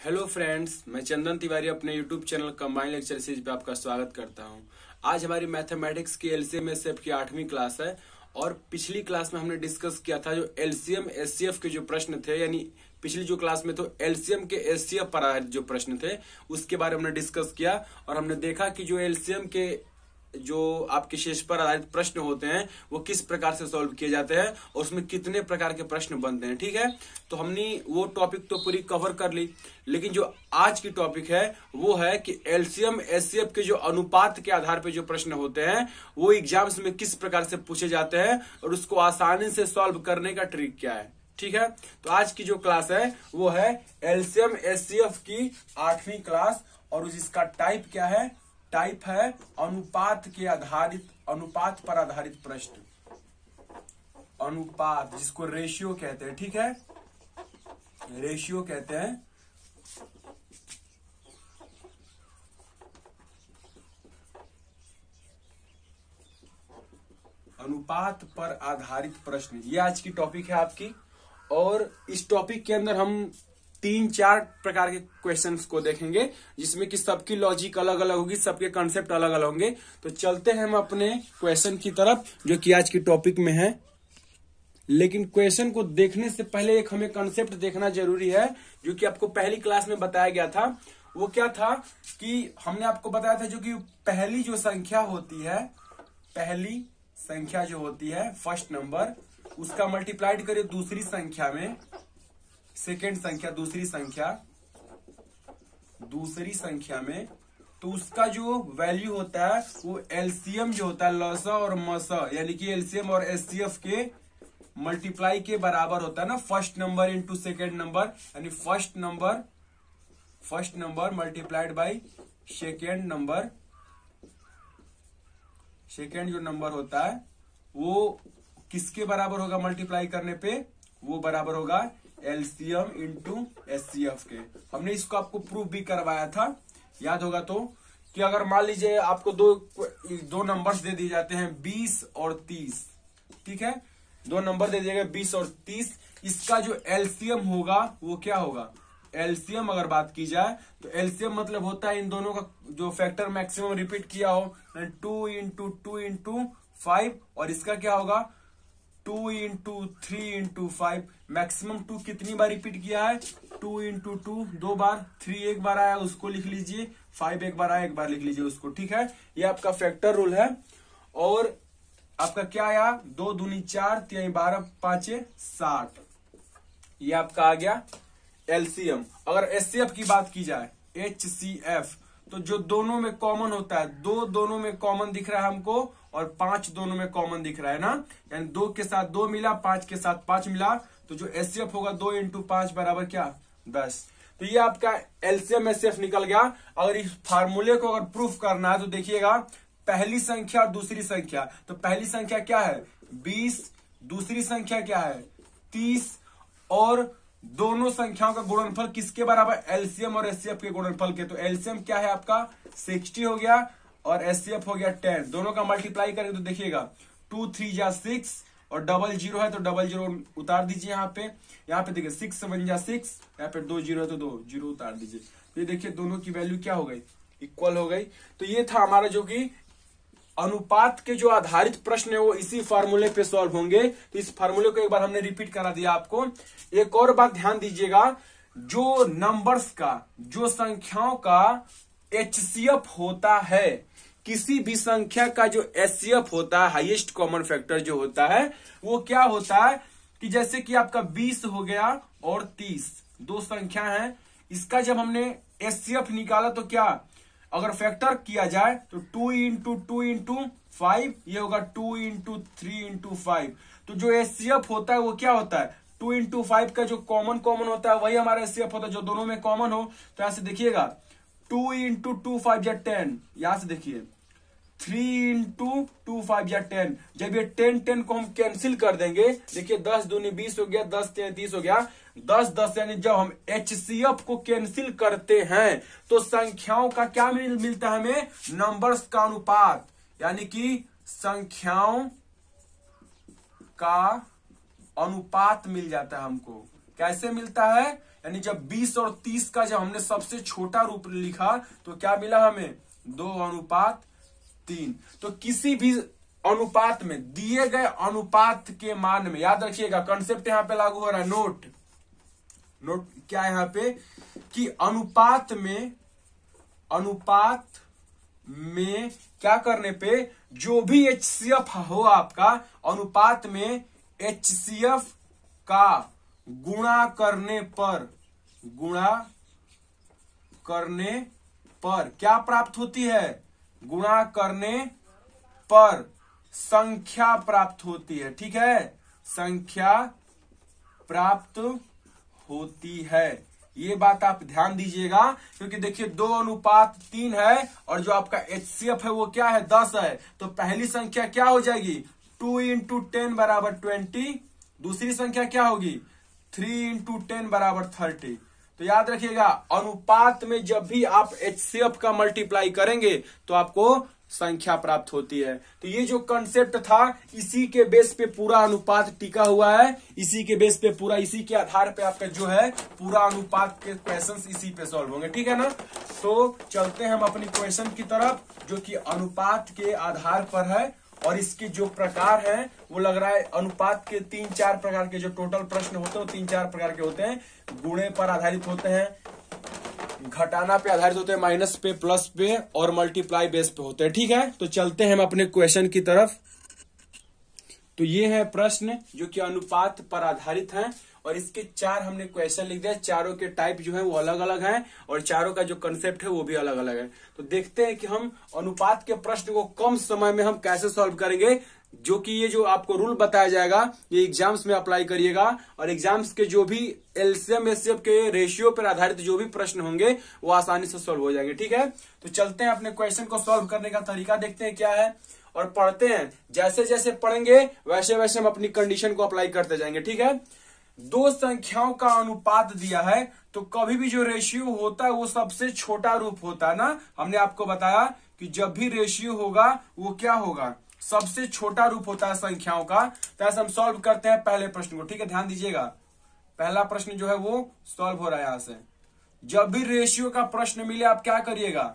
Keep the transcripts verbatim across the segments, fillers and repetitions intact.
Hello friends, मैं चंदन तिवारी अपने YouTube channel combined lecture series पे आपका स्वागत करता हूं। आज हमारी मैथमेटिक्स की एलसीएम एससीएफ की आठवीं क्लास है और पिछली क्लास में हमने डिस्कस किया था जो एलसीएम एससीएफ के जो प्रश्न थे, यानी पिछली जो क्लास में तो एलसीएम के एससीएफ पर आधारित जो प्रश्न थे उसके बारे में हमने डिस्कस किया और हमने देखा कि जो एलसीएम के जो आपके शेष पर आधारित प्रश्न होते हैं वो किस प्रकार से सॉल्व किए जाते हैं और उसमें कितने प्रकार के प्रश्न बनते हैं। ठीक है, तो हमने वो टॉपिक तो पूरी कवर कर ली, लेकिन जो आज की टॉपिक है वो है कि एलसीएम एचसीएफ के जो अनुपात के आधार पर जो प्रश्न होते हैं वो एग्जाम्स में किस प्रकार से पूछे जाते हैं और उसको आसानी से सॉल्व करने का ट्रिक क्या है। ठीक है, तो आज की जो क्लास है वो है एलसीएम एचसीएफ की आठवीं क्लास और इसका टाइप क्या है? टाइप है अनुपात के आधारित अनुपात पर आधारित प्रश्न, अनुपात जिसको रेशियो कहते हैं। ठीक है, रेशियो कहते हैं। अनुपात पर आधारित प्रश्न, ये आज की टॉपिक है आपकी। और इस टॉपिक के अंदर हम तीन चार प्रकार के क्वेश्चंस को देखेंगे जिसमें कि सबकी लॉजिक अलग अलग होगी, सबके कॉन्सेप्ट अलग अलग होंगे। तो चलते हैं हम अपने क्वेश्चन की तरफ जो कि आज की टॉपिक में है। लेकिन क्वेश्चन को देखने से पहले एक हमें कॉन्सेप्ट देखना जरूरी है जो कि आपको पहली क्लास में बताया गया था। वो क्या था कि हमने आपको बताया था जो कि पहली जो संख्या होती है, पहली संख्या जो होती है फर्स्ट नंबर, उसका मल्टीप्लाइड करिए दूसरी संख्या में, सेकेंड संख्या दूसरी संख्या दूसरी संख्या में, तो उसका जो वैल्यू होता है वो एलसीएम जो होता है लसा और मसा यानी कि एलसीएम और एचसीएफ के मल्टीप्लाई के बराबर होता है ना। First number into second number, यानी first number first number multiplied by second number, second जो नंबर होता है वो किसके बराबर होगा मल्टीप्लाई करने पे? वो बराबर होगा एलसीएम इंटू एचसीएफ के। हमने इसको आपको प्रूफ भी करवाया था, याद होगा तो, कि अगर मान लीजिए आपको दो दो नंबर्स दे दिए जाते हैं बीस और तीस। ठीक है, दो नंबर दे दिए गए बीस और तीस, इसका जो एलसीएम होगा वो क्या होगा? एलसीएम अगर बात की जाए तो एलसीएम मतलब होता है इन दोनों का जो फैक्टर मैक्सिमम रिपीट किया हो, two into two into five, और इसका क्या होगा two into three into five. Maximum two कितनी बार रिपीट किया है? टू इंटू टू दो बार, थ्री एक बार आया उसको लिख लीजिए, फाइव एक बार आया एक बार लिख लीजिए उसको। ठीक है, ये आपका फैक्टर रूल है। और आपका क्या आया? दो दूनी चार, तीन बारह, पांचे साठ, ये आपका आ गया एलसीएम। अगर एचसीएफ की बात की जाए, एचसीएफ, तो जो दोनों में कॉमन होता है, दो दोनों में कॉमन दिख रहा है हमको और पांच दोनों में कॉमन दिख रहा है ना, यानी दो के साथ दो मिला, पांच के साथ पांच मिला, तो जो एचसीएफ होगा दो इंटू पांच बराबर क्या? दस। तो ये आपका एलसीएम एचसीएफ निकल गया। अगर इस फार्मूले को अगर प्रूफ करना है तो देखिएगा, पहली संख्या और दूसरी संख्या, तो पहली संख्या क्या है? बीस, दूसरी संख्या क्या है? तीस, और दोनों संख्याओं का गुणनफल किसके बराबर? एलसीएम और एचसीएफ के गुणनफल के। तो एलसीएम क्या है आपका? साठ हो गया और एचसीएफ हो गया दस। दोनों का मल्टीप्लाई करेंगे तो देखिएगा टू थ्री जा सिक्स और डबल जीरो है तो डबल जीरो उतार दीजिए यहाँ पे। यहाँ पे देखिए सिक्स सेवन जा सिक्स, यहाँ पे दो जीरो है तो दो जीरो उतार दीजिए। तो ये देखिए दोनों की वैल्यू क्या हो गई? इक्वल हो गई। तो ये था हमारा जो कि अनुपात के जो आधारित प्रश्न है वो इसी फार्मूले पे सॉल्व होंगे। तो इस फार्मूले को एक बार हमने रिपीट करा दिया आपको। एक और बात ध्यान दीजिएगा, जो नंबर्स का, जो संख्याओं का एचसीएफ होता है, किसी भी संख्या का जो एचसीएफ होता है, हाईएस्ट कॉमन फैक्टर जो होता है, वो क्या होता है कि जैसे कि आपका बीस हो गया और तीस, दो संख्या है, इसका जब हमने एचसीएफ निकाला तो क्या, अगर फैक्टर किया जाए तो two into two into five, ये होगा two into three into five. तो जो एचसीएफ होता है वो क्या होता है? टू इंटू फाइव का जो कॉमन कॉमन होता है वही हमारा एचसीएफ होता है, जो दोनों में कॉमन हो। तो यहां से देखिएगा टू इंटू टू फाइव या टेन, यहां से देखिए थ्री इंटू टू फाइव या टेन। जब ये टेन टेन को हम कैंसिल कर देंगे, देखिए दस दूनी बीस हो गया, दस तैतीस हो गया, दस दस, यानी जब हम एचसीएफ को कैंसिल करते हैं तो संख्याओं का क्या मिल, मिलता है हमें? नंबर्स का अनुपात, यानी कि संख्याओं का अनुपात मिल जाता है हमको। कैसे मिलता है, यानी जब बीस और तीस का जब हमने सबसे छोटा रूप लिखा तो क्या मिला हमें, दो अनुपात तीन। तो किसी भी अनुपात में दिए गए अनुपात के मान में, याद रखिएगा कंसेप्ट यहां पे लागू हो रहा है, नोट नोट क्या है यहां पे कि अनुपात में अनुपात में क्या करने पे जो भी एचसीएफ हो आपका, अनुपात में एचसीएफ का गुणा करने पर गुणा करने पर क्या प्राप्त होती है, गुणा करने पर संख्या प्राप्त होती है। ठीक है, संख्या प्राप्त होती है, ये बात आप ध्यान दीजिएगा, क्योंकि देखिए दो अनुपात तीन है और जो आपका एचसीएफ है वो क्या है, दस है। तो पहली संख्या क्या हो जाएगी, टू इंटू टेन बराबर ट्वेंटी, दूसरी संख्या क्या होगी, थ्री इंटू टेन बराबर थर्टी। तो याद रखिएगा अनुपात में जब भी आप एचसीएफ का मल्टीप्लाई करेंगे तो आपको संख्या प्राप्त होती है। तो ये जो कंसेप्ट था इसी के बेस पे पूरा अनुपात टिका हुआ है, इसी के बेस पे पूरा, इसी के आधार पे आपका जो है पूरा अनुपात के क्वेश्चंस इसी पे सॉल्व होंगे। ठीक है ना, तो चलते हैं हम अपनी क्वेश्चन की तरफ जो कि अनुपात के आधार पर है और इसके जो प्रकार हैं वो लग रहा है अनुपात के तीन चार प्रकार के जो टोटल प्रश्न होते हैं वो तीन चार प्रकार के होते हैं। गुणे पर आधारित होते हैं, घटाना पे आधारित होते हैं, माइनस पे, प्लस पे और मल्टीप्लाई बेस पे होते हैं। ठीक है, तो चलते हैं हम अपने क्वेश्चन की तरफ। तो ये है प्रश्न जो कि अनुपात पर आधारित है और इसके चार हमने क्वेश्चन लिख दिया। चारों के टाइप जो है वो अलग अलग हैं और चारों का जो कंसेप्ट है वो भी अलग अलग है। तो देखते हैं कि हम अनुपात के प्रश्न को कम समय में हम कैसे सॉल्व करेंगे, जो कि ये जो आपको रूल बताया जाएगा ये एग्जाम्स में अप्लाई करिएगा और एग्जाम्स के जो भी एलसीएम एचसीएफ के रेशियो पर आधारित जो भी प्रश्न होंगे वो आसानी से सॉल्व हो जाएंगे। ठीक है, तो चलते हैं अपने क्वेश्चन को सॉल्व करने का तरीका देखते हैं क्या है और पढ़ते हैं। जैसे जैसे पढ़ेंगे वैसे वैसे हम अपनी कंडीशन को अप्लाई करते जाएंगे। ठीक है, दो संख्याओं का अनुपात दिया है तो कभी भी जो रेशियो होता है वो सबसे छोटा रूप होता है ना। हमने आपको बताया कि जब भी रेशियो होगा वो क्या होगा, सबसे छोटा रूप होता है संख्याओं का। तो ऐसे हम सॉल्व करते हैं पहले प्रश्न को। ठीक है, ध्यान दीजिएगा, पहला प्रश्न जो है वो सॉल्व हो रहा है यहां से। जब भी रेशियो का प्रश्न मिले आप क्या करिएगा,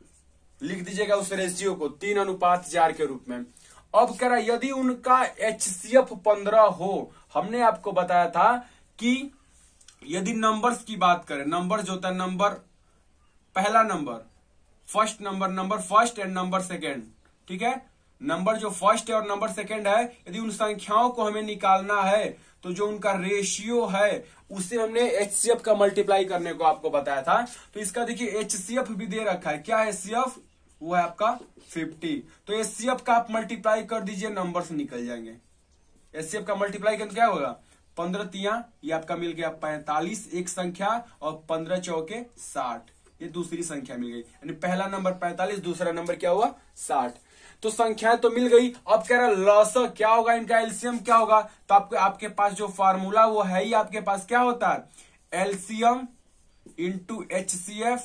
लिख दीजिएगा उस रेशियो को तीन अनुपात चार के रूप में। अब कह रहा है यदि उनका एचसीएफ पंद्रह हो, हमने आपको बताया था कि यदि नंबर्स की बात करें, नंबर जो होता है, नंबर पहला number, first number, number first and number second. ठीक है, नंबर जो फर्स्ट है और नंबर सेकेंड है, यदि उन संख्याओं को हमें निकालना है तो जो उनका रेशियो है उसे हमने एचसीएफ का मल्टीप्लाई करने को आपको बताया था। तो इसका देखिए एचसीएफ भी दे रखा है, क्या है एचसीएफ, वो है आपका फिफ्टी। तो एचसीएफ का आप मल्टीप्लाई कर दीजिए, नंबर्स निकल जाएंगे। एचसीएफ का मल्टीप्लाई करके क्या होगा, पंद्रह तिया ये आपका मिल गया पैंतालीस एक संख्या और पंद्रह चौके साठ, ये दूसरी संख्या मिल गई। यानी पहला नंबर पैंतालीस, दूसरा नंबर क्या हुआ साठ। तो संख्याएं तो मिल गई। अब कह रहा लॉस क्या होगा, इनका एलसीएम क्या होगा। तो आपके आपके पास जो फार्मूला वो है ही आपके पास क्या होता है, एलसीएम इंटू एचसीएफ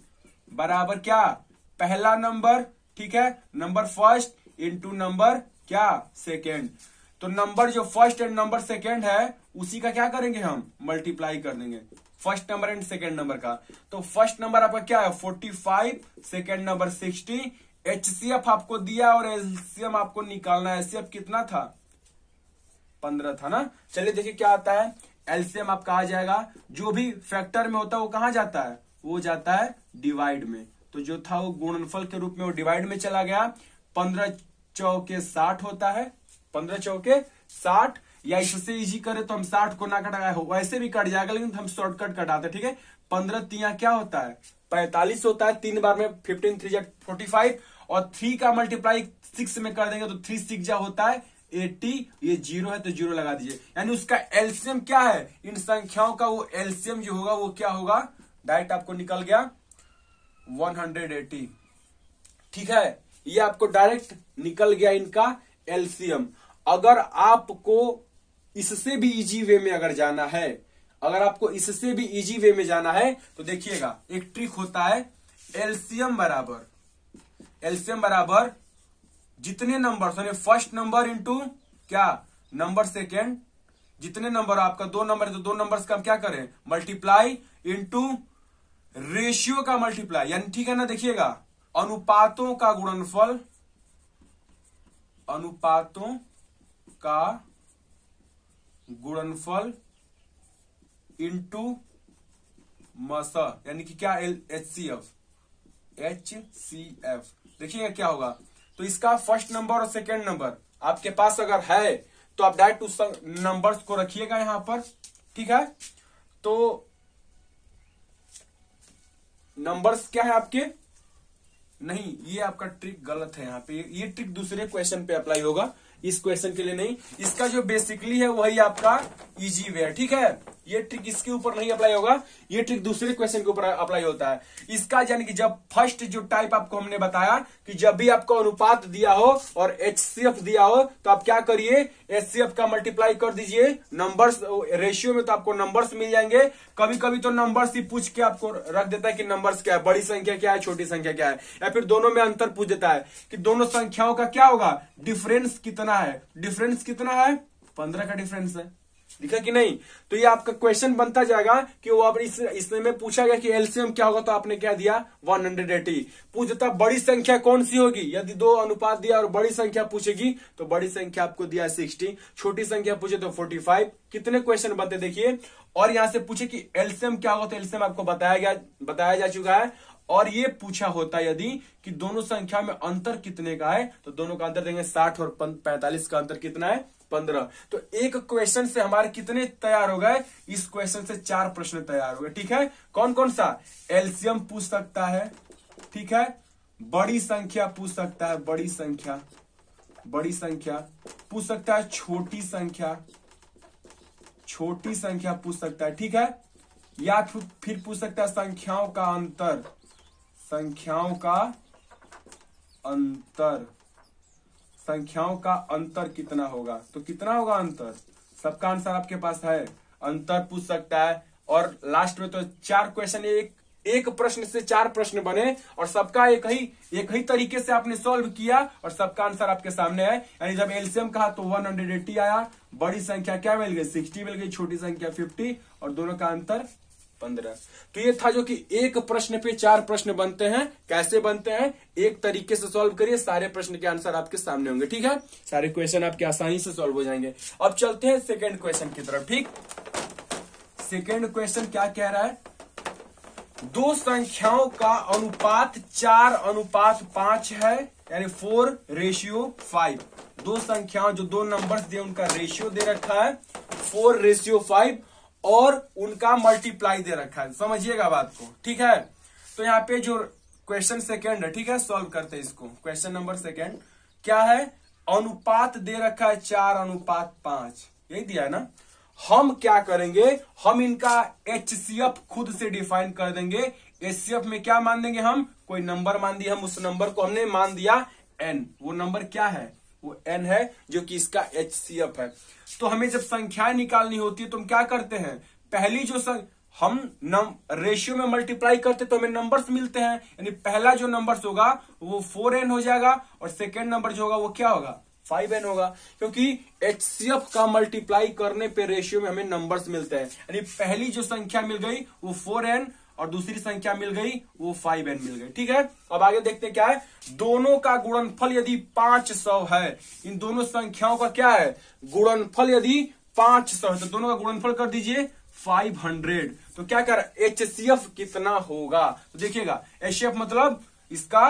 बराबर क्या, पहला नंबर, ठीक है, नंबर फर्स्ट इंटू नंबर क्या सेकेंड। तो नंबर जो फर्स्ट एंड नंबर सेकेंड है उसी का क्या करेंगे हम, मल्टीप्लाई कर देंगे, first number and second number का। तो फर्स्ट नंबर आपका क्या है forty five, second number sixty. HCF आपको दिया और एलसीएम आपको निकालना है। एचसीएफ कितना था, पंद्रह था ना। चलिए देखिए क्या आता है, एलसीएम आपका आ जाएगा, जो भी फैक्टर में होता है वो कहां जाता है, वो जाता है डिवाइड में। तो जो था वो गुणनफल के रूप में वो डिवाइड में चला गया। पंद्रह चौके साठ होता है, पंद्रह चौके साठ, या इससे इजी करे तो हम साठ को ना कटा, वैसे भी कट जाएगा लेकिन हम शॉर्टकट कटाते। ठीक है, पंद्रह तिया क्या होता है पैंतालीस होता है, तीन बार में फिफ्टीन थ्री जा फोर्टी फाइव और थ्री का मल्टीप्लाई सिक्स में कर देंगे तो थ्री सिक्स जा होता है एटी, ये जीरो है तो जीरो लगा दीजिए। यानी उसका एलसीएम क्या है, इन संख्याओं का वो एलसीएम जो होगा वो क्या होगा, डायरेक्ट आपको निकल गया वन हंड्रेड एटी। ठीक है, ये आपको डायरेक्ट निकल गया इनका एलसीएम। अगर आपको इससे भी इजी वे में अगर जाना है, अगर आपको इससे भी इजी वे में जाना है तो देखिएगा एक ट्रिक होता है, एलसीएम बराबर एलसीएम बराबर जितने नंबर, फर्स्ट नंबर इंटू क्या नंबर सेकेंड जितने नंबर आपका दो नंबर है तो दो नंबर्स का हम क्या करें, मल्टीप्लाई इनटू रेशियो का मल्टीप्लाई, यानी ठीक है ना। देखिएगा अनुपातों का गुणनफल, अनुपातों का गुणनफल इनटू मस, यानी कि क्या, H C F, H C F. देखिएगा क्या होगा, तो इसका फर्स्ट नंबर और सेकेंड नंबर आपके पास अगर है तो आप डायरेक्ट उस नंबर्स को रखिएगा यहां पर, ठीक है। तो नंबर्स क्या है आपके, नहीं ये आपका ट्रिक गलत है यहाँ पे, ये ट्रिक दूसरे क्वेश्चन पे अप्लाई होगा, इस क्वेश्चन के लिए नहीं। इसका जो बेसिकली है वही आपका इजी वे है, ठीक है। ये ट्रिक इसके ऊपर नहीं अप्लाई होगा, ये ट्रिक दूसरे क्वेश्चन के ऊपर अप्लाई होता है। इसका यानी कि जब फर्स्ट जो टाइप आपको हमने बताया कि जब भी आपको अनुपात दिया हो और एचसीएफ दिया हो तो आप क्या करिए, एचसीएफ का मल्टीप्लाई कर दीजिए नंबर्स रेशियो में, तो आपको नंबर्स मिल जाएंगे। कभी कभी तो नंबर्स ही पूछ के आपको रख देता है कि नंबर्स क्या है, बड़ी संख्या क्या है, छोटी संख्या क्या है, या फिर दोनों में अंतर पूछ देता है कि दोनों संख्याओं का क्या होगा, डिफरेंस कितना है। डिफरेंस कितना है, पंद्रह का डिफरेंस है, दिखा कि नहीं। तो ये आपका क्वेश्चन बनता जाएगा कि वो अब इस इसमें में पूछा गया कि एलसीएम क्या होगा, तो आपने क्या दिया एक सौ अस्सी। पूछ देता बड़ी संख्या कौन सी होगी, यदि दो अनुपात दिया और बड़ी संख्या पूछेगी तो बड़ी संख्या आपको दिया साठ, छोटी संख्या पूछे तो पैंतालीस। कितने क्वेश्चन बनते देखिए। और यहां से पूछे कि एलसीएम क्या होगा, तो एलसीएम आपको बताया गया बताया जा चुका है। और ये पूछा होता यदि कि दोनों संख्या में अंतर कितने का है, तो दोनों का अंतर देंगे साठ और पैंतालीस का अंतर कितना है, पंद्रह। तो एक क्वेश्चन से हमारे कितने तैयार हो गए, इस क्वेश्चन से चार प्रश्न तैयार हो गए, ठीक है। कौन कौन सा, एलसीएम पूछ सकता है, ठीक है, बड़ी संख्या पूछ सकता है, बड़ी संख्या बड़ी संख्या पूछ सकता है, छोटी संख्या छोटी संख्या पूछ सकता है, ठीक है, या फिर पूछ सकता है संख्याओं का अंतर, संख्याओं का अंतर संख्याओं का अंतर कितना होगा, तो कितना होगा अंतर, सबका आंसर आपके पास है, अंतर पूछ सकता है। और लास्ट में तो चार क्वेश्चन, एक एक प्रश्न से चार प्रश्न बने और सबका एक ही एक ही तरीके से आपने सॉल्व किया और सबका आंसर आपके सामने है। यानी जब एलसीएम कहा तो एक सौ अस्सी आया, बड़ी संख्या क्या मिल गई, साठ मिल गई, छोटी संख्या पचास और दोनों का अंतर पंद्रह। तो ये था जो कि एक प्रश्न पे चार प्रश्न बनते हैं। कैसे बनते हैं, एक तरीके से सॉल्व करिए, सारे प्रश्न के आंसर आपके सामने होंगे, ठीक है। सारे क्वेश्चन आपके आसानी से सॉल्व हो जाएंगे। अब चलते हैं सेकंड क्वेश्चन की तरफ, ठीक। सेकंड क्वेश्चन क्या कह रहा है, दो संख्याओं का अनुपात चार अनुपात पांच है, यानी फोर रेशियो फाइव। दो संख्याओं जो दो नंबर्स दिए उनका रेशियो दे रखा है फोर रेशियो फाइव और उनका मल्टीप्लाई दे रखा है। समझिएगा बात को, ठीक है। तो यहाँ पे जो क्वेश्चन सेकंड है, ठीक है, सॉल्व करते हैं इसको। क्वेश्चन नंबर सेकंड क्या है, अनुपात दे रखा है चार अनुपात पांच, यही दिया है ना। हम क्या करेंगे, हम इनका एचसीएफ खुद से डिफाइन कर देंगे। एचसीएफ में क्या मान देंगे, हम कोई नंबर मान दिया, हम उस नंबर को हमने मान दिया एन। वो नंबर क्या है, वो एन है, जो कि इसका एचसीएफ है। तो हमें जब संख्याएं निकालनी होती है तो हम क्या करते हैं, पहली जो सं... हम नम रेशियो में मल्टीप्लाई करते तो हमें नंबर्स मिलते हैं। यानी पहला जो नंबर्स होगा वो फोर एन हो जाएगा और सेकेंड नंबर जो होगा वो क्या होगा, फाइव एन होगा, क्योंकि एचसीएफ का मल्टीप्लाई करने पे रेशियो में हमें नंबर्स मिलते हैं। यानी पहली जो संख्या मिल गई वो फोर एन और दूसरी संख्या मिल गई वो फाइव एन मिल गई, ठीक है। अब आगे देखते हैं क्या है, दोनों का गुणनफल यदि पांच सौ है, इन दोनों संख्याओं का क्या है, गुणनफल यदि पांच सौ है, तो दोनों का गुणनफल कर दीजिए पाँच सौ। तो क्या कर एचसीएफ कितना होगा, तो देखिएगा एचसीएफ मतलब इसका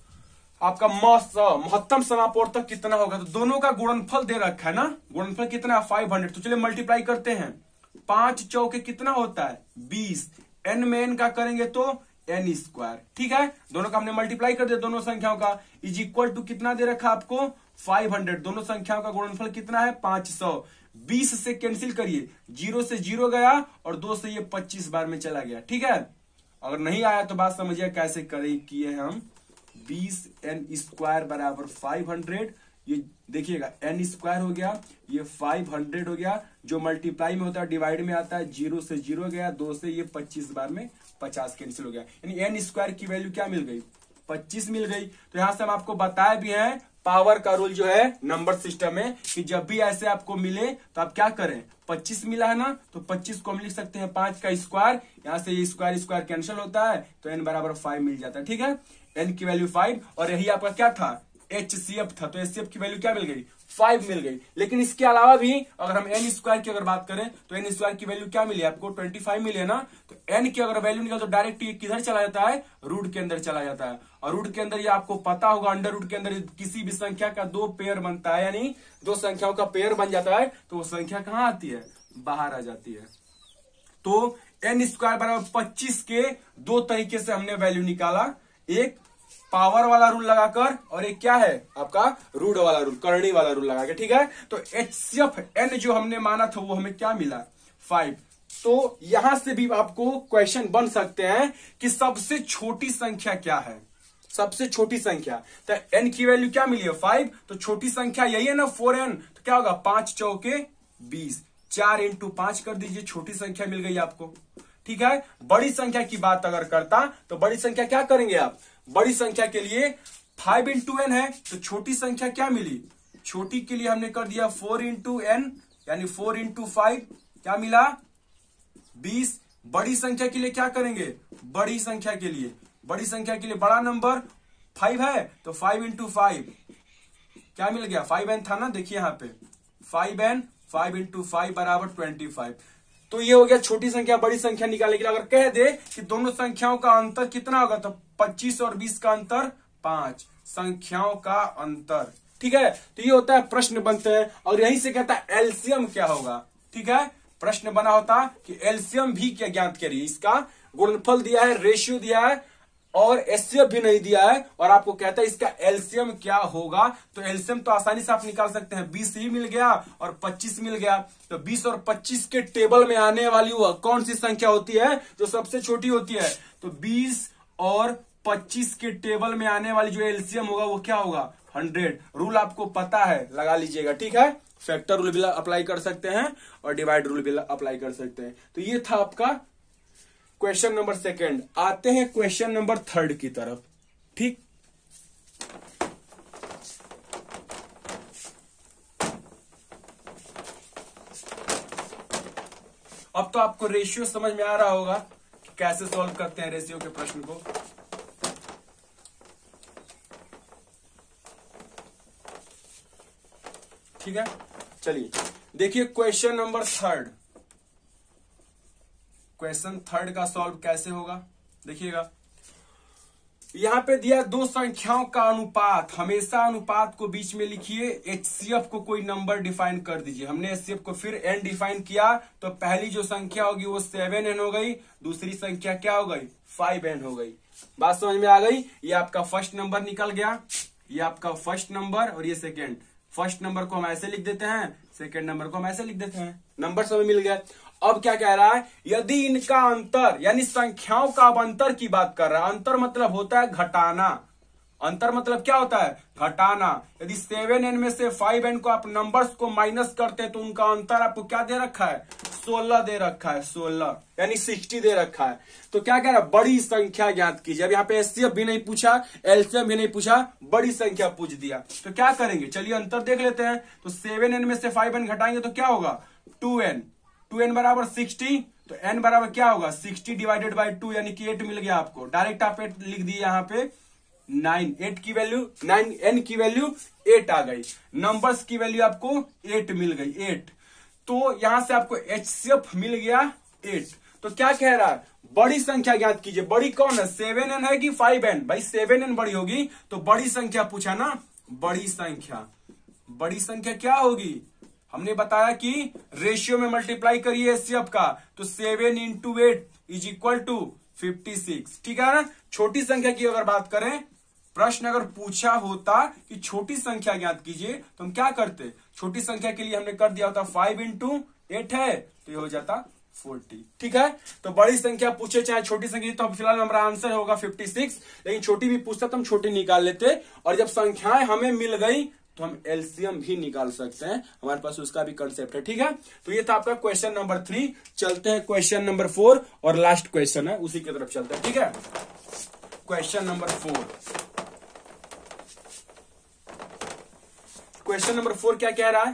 आपका महत्तम समापवर्तक कितना होगा। तो दोनों का गुणनफल दे रखा है ना, गुणनफल कितना है पाँच सौ। तो चलिए मल्टीप्लाई करते हैं, पांच चौके कितना होता है बीस, एन में एन का करेंगे तो एन स्क्वायर, ठीक है। दोनों का हमने मल्टीप्लाई कर दिया, दोनों संख्याओं का इज इक्वल टू कितना दे रखा आपको पाँच सौ। दोनों संख्याओं का गुणनफल कितना है पांच सौ। बीस से कैंसिल करिए, जीरो से जीरो गया और दो से ये पच्चीस बार में चला गया, ठीक है। अगर नहीं आया तो बात समझिए कैसे करें किए हम। बीस एन स्क्वायर बराबर फाइव हंड्रेड, ये देखिएगा एन स्क्वायर हो गया, ये फाइव हंड्रेड हो गया, जो मल्टीप्लाई में होता है डिवाइड में आता है, जीरो से जीरो गया, दो से ये पच्चीस बार में पचास कैंसिल हो गया। यानी एन स्क्वायर की वैल्यू क्या मिल गई, पच्चीस मिल गई। तो यहां से हम आपको बताए भी हैं पावर का रूल जो है नंबर सिस्टम में कि जब भी ऐसे आपको मिले तो आप क्या करें, पच्चीस मिला है ना तो पच्चीस को हम लिख सकते हैं पांच का स्क्वायर, यहां से ये स्क्वायर स्क्वायर कैंसिल होता है तो एन बराबर फाइव मिल जाता है। ठीक है, एन की वैल्यू फाइव और यही आपका क्या था, एच सी एफ था, तो एच सी एफ की वैल्यू क्या मिल गई, फाइव मिल गई। लेकिन इसके अलावा भी अगर हम एन स्क्वायर की अगर बात करें तो एन स्क्वायर की वैल्यू क्या मिली आपको, ट्वेंटी फाइव मिली है ना, तो एन की अगर वैल्यू निकल तो डायरेक्ट ये किधर चला जाता है, रूट के अंदर चला जाता है। और रूट के अंदर ये आपको पता होगा अंडर रूट के अंदर किसी भी संख्या का दो पेयर बनता है, यानी दो संख्याओं का पेयर बन जाता है तो वो संख्या कहां आती है, बाहर आ जाती है। तो एन स्क्वायर बराबर पच्चीस के दो तरीके से हमने वैल्यू निकाला, एक पावर वाला रूल लगाकर और एक क्या है आपका रूट वाला रूल, करनी वाला रूल लगा के। ठीक है, तो एच सी एफ एन जो हमने माना था वो हमें क्या मिला, फाइव। तो यहां से भी आपको क्वेश्चन बन सकते हैं कि सबसे छोटी संख्या क्या है, सबसे छोटी संख्या, तो एन की वैल्यू क्या मिली है, फाइव, तो छोटी संख्या यही है ना फोर एन, तो क्या होगा, पांच चौके बीस, चार इंटू पांच कर दीजिए, छोटी संख्या मिल गई आपको। ठीक है, बड़ी संख्या की बात अगर करता तो बड़ी संख्या क्या करेंगे आप, बड़ी संख्या के लिए फाइव इंटू एन है तो छोटी संख्या क्या मिली, छोटी के लिए हमने कर दिया फोर इंटू एन यानी फोर इंटू फाइव क्या मिला, बीस। बड़ी संख्या के लिए क्या करेंगे, बड़ी संख्या के लिए बड़ी संख्या के लिए बड़ा नंबर फाइव है तो फाइव इंटू फाइव क्या मिल गया, फाइव एन था ना, देखिए यहाँ पे five N, five into five बराबर ट्वेंटी फाइव। तो ये हो गया छोटी संख्या। बड़ी संख्या निकालने के लिए अगर कह दे कि दोनों संख्याओं का अंतर कितना होगा तो पच्चीस और बीस का अंतर पांच, संख्याओं का अंतर। ठीक है, तो ये होता है प्रश्न बनते हैं और यहीं से कहता है एलसीएम क्या होगा। ठीक है, प्रश्न बना होता कि एलसीएम भी क्या ज्ञात करिए, इसका गुणनफल दिया है, रेशियो दिया है और एचसीएफ भी नहीं दिया है और आपको कहता है इसका एलसीएम क्या होगा। तो एलसीएम तो आसानी से आप निकाल सकते हैं, बीस ही मिल गया और पच्चीस मिल गया, तो बीस और पच्चीस के टेबल में आने वाली वो कौन सी संख्या होती है जो सबसे छोटी होती है, तो बीस और पच्चीस के टेबल में आने वाली जो एलसीएम होगा वो क्या होगा, हंड्रेड। रूल आपको पता है, लगा लीजिएगा। ठीक है, फैक्टर रूल भी अप्लाई कर सकते हैं और डिवाइड रूल भी अप्लाई कर सकते हैं। तो ये था आपका क्वेश्चन नंबर सेकंड। आते हैं क्वेश्चन नंबर थर्ड की तरफ। ठीक, अब तो आपको रेशियो समझ में आ रहा होगा कि कैसे सॉल्व करते हैं रेशियो के प्रश्न को। ठीक है, चलिए देखिए question number third. Question third का सॉल्व कैसे होगा देखिएगा, यहां पे दिया दो संख्याओं का अनुपात, हमेशा अनुपात को बीच में लिखिए, एचसीएफ को कोई नंबर डिफाइन कर दीजिए। हमने एचसीएफ को फिर एन डिफाइन किया तो पहली जो संख्या होगी वो सेवन एन हो गई, दूसरी संख्या क्या हो गई, फाइव एन हो गई। बात समझ में आ गई। ये आपका फर्स्ट नंबर निकल गया, ये आपका फर्स्ट नंबर और ये सेकेंड। फर्स्ट नंबर को हम ऐसे लिख देते हैं, सेकेंड नंबर को हम ऐसे लिख देते हैं, नंबर सब मिल गया। अब क्या कह रहा है, यदि इनका अंतर यानी संख्याओं का अब अंतर की बात कर रहा है। अंतर मतलब होता है घटाना, अंतर मतलब क्या होता है, घटाना। यदि सेवन एन में से फाइव एन को आप नंबर्स को माइनस करते हैं तो उनका अंतर आपको क्या दे रखा है, सोलह दे रखा है, सोलह यानी सिक्सटी दे रखा है। तो क्या कह रहा है, बड़ी संख्या ज्ञात कीजिए। अब यहाँ पे एचसीएफ भी नहीं पूछा, एलसीएम भी नहीं पूछा, बड़ी संख्या पूछ दिया। तो क्या करेंगे, चलिए अंतर देख लेते हैं। तो सेवन एन में से फाइव एन घटाएंगे तो क्या होगा, टू एन, टू एन बराबर सिक्सटी, तो एन बराबर क्या होगा, सिक्सटी डिवाइडेड बाई टू यानी कि एट मिल गया आपको। डायरेक्ट आप एट लिख दिए यहाँ पे, नाइन, एट की वैल्यू नाइन, एन की वैल्यू एट आ गई, नंबर्स की वैल्यू आपको एट मिल गई, एट। तो यहां से आपको एचसीएफ मिल गया एट। तो क्या कह रहा है, बड़ी संख्या ज्ञात कीजिए। बड़ी कौन है, सेवन एन है कि फाइव एन, भाई सेवन एन बड़ी होगी तो बड़ी संख्या पूछा ना, बड़ी संख्या। बड़ी संख्या क्या होगी, हमने बताया कि रेशियो में मल्टीप्लाई करिए एचसीएफ का, तो seven into eight is equal to fifty six. ठीक है ना। छोटी संख्या की अगर बात करें, प्रश्न अगर पूछा होता कि छोटी संख्या ज्ञात कीजिए तो हम क्या करते, छोटी संख्या के लिए हमने कर दिया होता फाइव इंटू एट है तो ये हो जाता फोर्टी। ठीक है, तो बड़ी संख्या पूछे चाहे छोटी संख्या, तो फिलहाल हमारा आंसर होगा फिफ्टी सिक्स, लेकिन छोटी भी पूछता तो हम छोटी निकाल लेते। और जब संख्याएं हमें मिल गई तो हम एलसीएम भी निकाल सकते हैं, हमारे पास उसका भी कंसेप्ट है। ठीक है, तो ये था आपका क्वेश्चन नंबर थ्री। चलते हैं क्वेश्चन नंबर फोर और लास्ट क्वेश्चन है उसी की तरफ चलते हैं। ठीक है, question number four. Question number four क्या कह रहा है,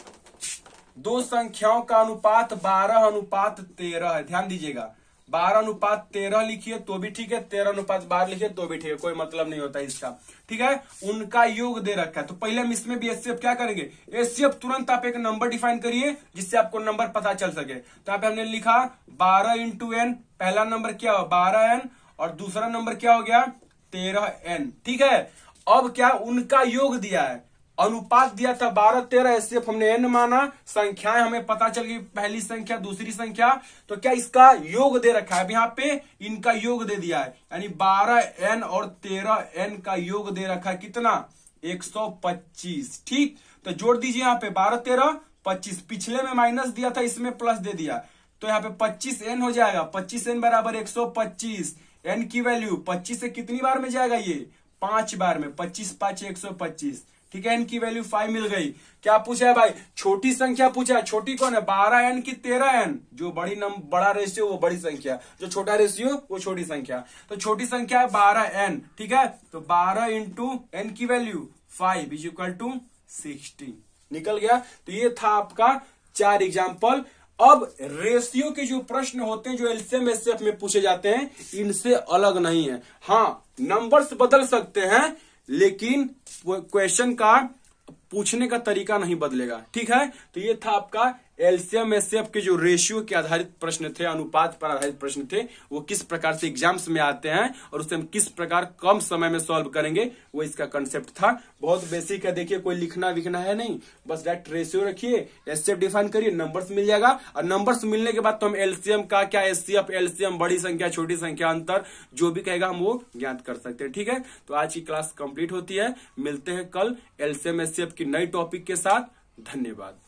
दो संख्याओं का अनुपात बारह अनुपात तेरह है। ध्यान दीजिएगा, बारह अनुपात तेरह लिखिए तो भी ठीक है, तेरह अनुपात बारह लिखिए तो भी ठीक है, कोई मतलब नहीं होता इसका। ठीक है, उनका योग दे रखा है, तो पहले हम इसमें भी एचसीएफ क्या करेंगे, एचसीएफ तुरंत आप एक नंबर डिफाइन करिए जिससे आपको नंबर पता चल सके। तो यहाँ पे हमने लिखा बारह इंटू एन, पहला नंबर क्या हो बारह एन और दूसरा नंबर क्या हो गया तेरह एन। ठीक है, अब क्या उनका योग दिया है, अनुपात दिया था बारह तेरह, एचसीएफ हमने एन माना, संख्याएं हमें पता चल गई, पहली संख्या दूसरी संख्या, तो क्या इसका योग दे रखा है, अब यहाँ पे इनका योग दे दिया है, यानी बारह एन और तेरह एन का योग दे रखा है कितना एक सौ पच्चीस। ठीक, तो जोड़ दीजिए यहाँ पे बारह तेरह पच्चीस, पिछले में माइनस दिया था इसमें प्लस दे दिया, तो यहाँ पे पच्चीस एन हो जाएगा, पच्चीस एन बराबर एक सौ पच्चीस। एन की वैल्यू पच्चीस से कितनी बार में जाएगा, ये पांच बार में, पच्चीस पांच एक सौ पच्चीस। ठीक है, एन की वैल्यू फाइव मिल गई। क्या पूछा है भाई, छोटी संख्या पूछा है, छोटी कौन है बारह एन की तेरह एन, जो बड़ी नंबर बड़ा रेशियो वो बड़ी संख्या, जो छोटा रेशियो वो छोटी संख्या, तो छोटी संख्या है बारह एन। ठीक है, तो बारह इंटू एन की value five is equal to sixty, निकल गया। तो ये था आपका चार एग्जाम्पल। अब रेशियो के जो प्रश्न होते हैं जो एलसीएम एचसीएफ में पूछे जाते हैं, इनसे अलग नहीं है। हाँ, नंबर्स बदल सकते हैं लेकिन क्वेश्चन का पूछने का तरीका नहीं बदलेगा। ठीक है, तो ये था आपका एलसीएम एचसीएफ के जो रेशियो के आधारित प्रश्न थे, अनुपात पर आधारित प्रश्न थे, वो किस प्रकार से एग्जाम्स में आते हैं और उसे हम किस प्रकार कम समय में सॉल्व करेंगे, वो इसका कंसेप्ट था। बहुत बेसिक है, देखिए कोई लिखना विखना है नहीं, बस डायरेक्ट रेशियो रखिए, एचसीएफ डिफाइन करिए, नंबर्स मिल जाएगा, और नंबर्स मिलने के बाद तो हम एलसीएम का क्या, एचसीएफ एलसीएम बड़ी संख्या छोटी संख्या अंतर जो भी कहेगा हम वो ज्ञात कर सकते हैं। ठीक है, तो आज की क्लास कंप्लीट होती है, मिलते हैं कल एलसीएम एचसीएफ की नई टॉपिक के साथ। धन्यवाद।